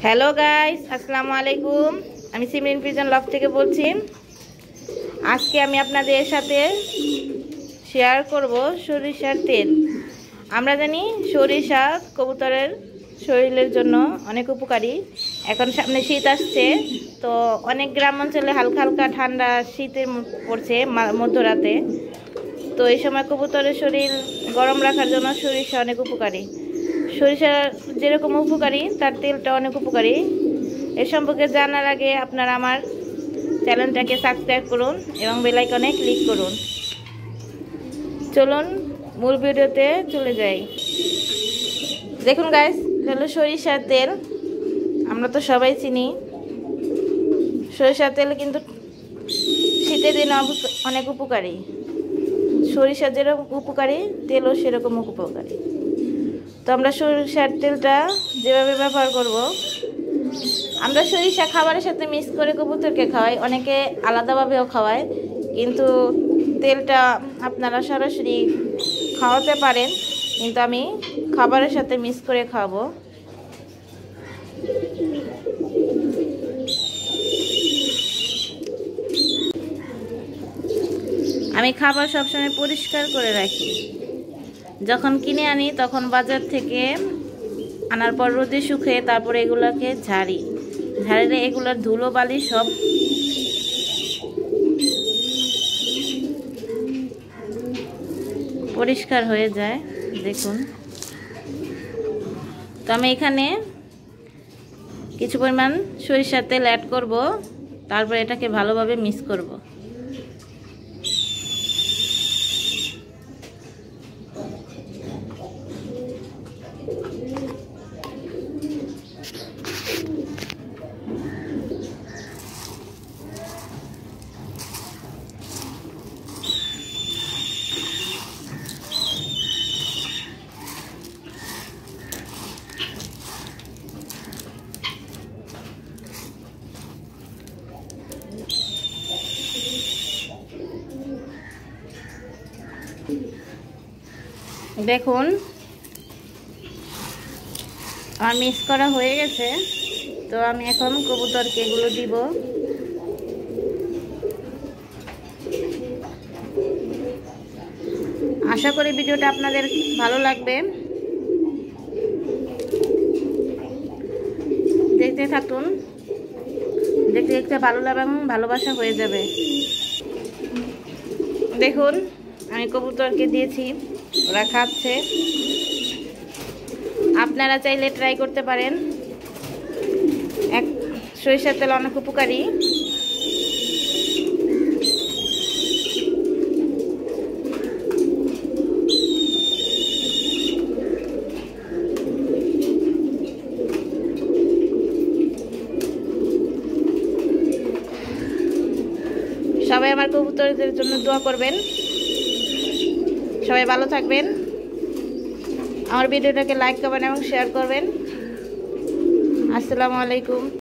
Hello guys, আসসালামু আলাইকুম। আমি সিমরিন প্রিজন লক থেকে বলছি। আজকে আমি আপনাদের সাথে শেয়ার করব সরিষার তেল। আমরা জানি সরিষা কবুতরের শরীরের জন্য অনেক উপকারী। এখন সামনে শীত আসছে, তো অনেক গ্রাম অঞ্চলে হালকা হালকা ঠান্ডা শীতের পড়ছে মধ্যরাতে। তো এই সময় কবুতরের শরীর গরম রাখার জন্য সরিষা অনেক উপকারী। সরিষা যেরকম উপকারী, তার তেলটা অনেক উপকারী। এ সম্পর্কে জানার আগে আপনারা আমার চ্যানেলটাকে সাবস্ক্রাইব করুন এবং বেল আইকনে ক্লিক করুন। চলুন মূল ভিডিওতে চলে যাই। দেখুন গাইস, হলো সরিষার তেল। আমরা তো সবাই চিনি সরিষার তেল, কিন্তু শীতের দিনে অনেক উপকারী। সরিষা যেরকম উপকারী, তেলও সেরকম উপকারী। তো আমরা সরিষার তেলটা যেভাবে ব্যবহার করব, আমরা সরিষা খাবারের সাথে মিক্স করে কবুতরকে খাওয়াই, অনেকে আলাদাভাবেও খাওয়ায়। কিন্তু তেলটা আপনারা সরাসরি খাওয়াতে পারেন, কিন্তু আমি খাবারের সাথে মিক্স করে খাওয়াবো। আমি খাবার সবসময় পরিষ্কার করে রাখি। যখন কিনে আনি তখন বাজার থেকে আনার পর রোদে শুকিয়ে তারপরে এগুলোকে ঝাড়িলে এগুলোর ধুলো বালি সব পরিষ্কার হয়ে যায়। দেখুন, তো আমি এখানে কিছু পরিমাণ সরিষার তেল অ্যাড করব, তারপর এটাকে ভালোভাবে মিক্স করব। দেখুন, আমার মিক্স করা হয়ে গেছে। তো আমি এখন কবুতরকে এগুলো দিব। আশা করি ভিডিওটা আপনাদের ভালো লাগবে। দেখতে থাকুন, দেখতে দেখতে ভালো লাগবে এবং ভালোবাসা হয়ে যাবে। দেখুন, আমি কবুতরকে দিয়েছি, ওরা খাচ্ছে। আপনারা চাইলে ট্রাই করতে পারেন। সরিষার তেল অনেক উপকারী। সবাই আমার কবুতরদের জন্য দোয়া করবেন। সবাই ভালো থাকবেন। আমার ভিডিওটাকে লাইক করবেন এবং শেয়ার করবেন। আসসালামু আলাইকুম।